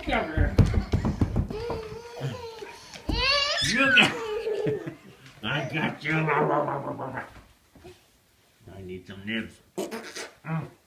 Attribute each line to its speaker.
Speaker 1: sugar. Sugar. I got you. I need some nibs.